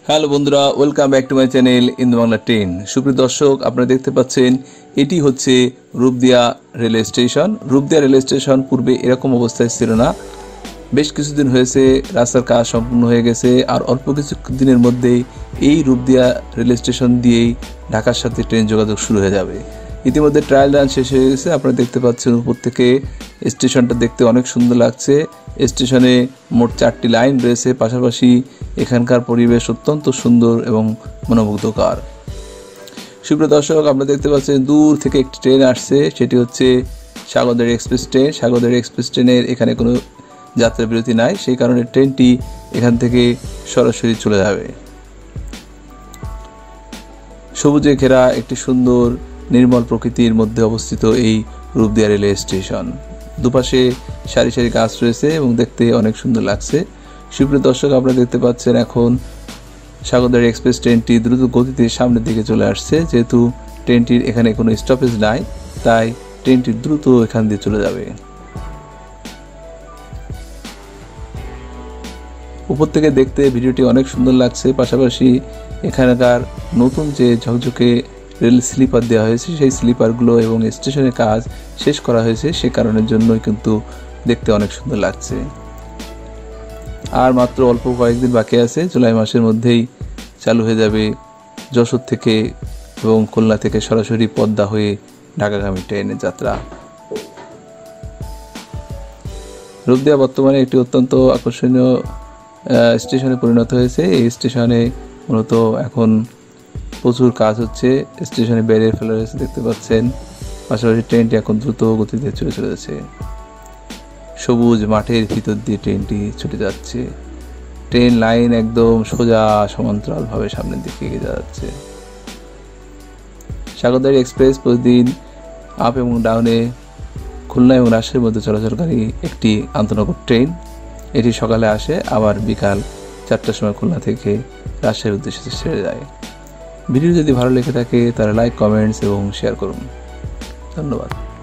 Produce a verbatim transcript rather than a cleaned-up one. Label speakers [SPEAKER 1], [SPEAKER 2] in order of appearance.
[SPEAKER 1] Hello বন্ধুরা, welcome back to my channel Indu Bangla train. সুপ্রিয় দর্শক, আপনারা দেখতে পাচ্ছেন এটি হচ্ছে Rupdia railway station. Rupdia railway station পূর্বে এরকম অবস্থায় ছিল না। বেশ কিছুদিন হয়েছে রাস্তার কাজ সম্পূর্ণ হয়ে গেছে, আর অল্প কিছু দিনের মধ্যেই এই রূপদিয়া রেলওয়ে স্টেশন দিয়েই ঢাকার সাথে ট্রেন যোগাযোগ শুরু হয়ে যাবে। ইতিমধ্যে ট্রায়াল রান শেষ হয়ে গেছে। আপনারা দেখতে পাচ্ছেন উপর থেকে স্টেশনটা দেখতে অনেক সুন্দর লাগছে। স্টেশনে মোট চারটি লাইন রয়েছে, পাশাপাশি এখানকার পরিবেশ অত্যন্ত সুন্দর এবং মনোমুগ্ধকর। সুপ্রিয় দর্শক, আপনারা দেখতে পাচ্ছেন দূর থেকে একটি ট্রেন আসছে, সেটি হচ্ছে Sagardari express train. Sagardari express ট্রেনের এখানে কোনো যাত্রা বিরতি নাই, সেই কারণে ট্রেনটি এখান থেকে সরাসরি চলে যাবে। সবুজে ঘেরা একটি সুন্দর নির্মল প্রকৃতির মধ্যে অবস্থিত এই রূপদিয়া রেলওয়ে স্টেশন। দুপাশে সারি সারি গাছ রয়েছে এবং দেখতে অনেক সুন্দর লাগছে। সুপ্রিয় দর্শক, আপনারা দেখতে পাচ্ছেন এখন সাগরদাড়ি এক্সপ্রেস ট্রেনটি দ্রুত গতিতে সামনের দিকে চলে আসছে। যেহেতু ট্রেনটির এখানে কোনো স্টপেজ নাই, তাই ট্রেনটি দ্রুত এখান দিয়ে চলে যাবে। উপর থেকে দেখতে ভিডিওটি অনেক সুন্দর লাগছে। পাশাপাশি এখানকার নতুন যে ঝকঝকে রেল স্লিপার দেওয়া হয়েছে, সেই স্লিপারগুলো এবং স্টেশনের কাজ শেষ করা হয়েছে, সে কারণের জন্যই কিন্তু দেখতে অনেক সুন্দর লাগছে। আর মাত্র অল্প কয়েকদিন বাকি আছে, জুলাই মাসের মধ্যেই চালু হয়ে যাবে যশোর থেকে এবং খুলনা থেকে সরাসরি পদ্মা হয়ে ঢাকাগামী ট্রেনের যাত্রা। রূপদিয়া বর্তমানে একটি অত্যন্ত আকর্ষণীয় স্টেশনে পরিণত হয়েছে। এই স্টেশনে মূলত এখন প্রচুর কাজ হচ্ছে। স্টেশনে ব্যারিয়ার ফেলা হয়েছে, দেখতে পাচ্ছেন। পাশাপাশি ট্রেনটি এখন দ্রুত গতিতে চলে চলেছে। সবুজ মাঠের ভিতর দিয়ে ট্রেনটি ছুটে যাচ্ছে। ট্রেন লাইন একদম সোজা সমান্তরালভাবে সামনের দিকে এগিয়ে যাচ্ছে। সাগরদাড়ি এক্সপ্রেস প্রতিদিন আপ এবং ডাউনে খুলনা এবং রাজশাহীর মধ্যে চলাচলকারী একটি আন্তনগর ট্রেন। এটি সকালে আসে, আবার বিকাল চারটার সময় খুলনা থেকে রাজশাহীর উদ্দেশ্যে ছেড়ে যায়। ভিডিও যদি ভালো লেগে থাকে তাহলে লাইক, কমেন্টস এবং শেয়ার করুন। ধন্যবাদ।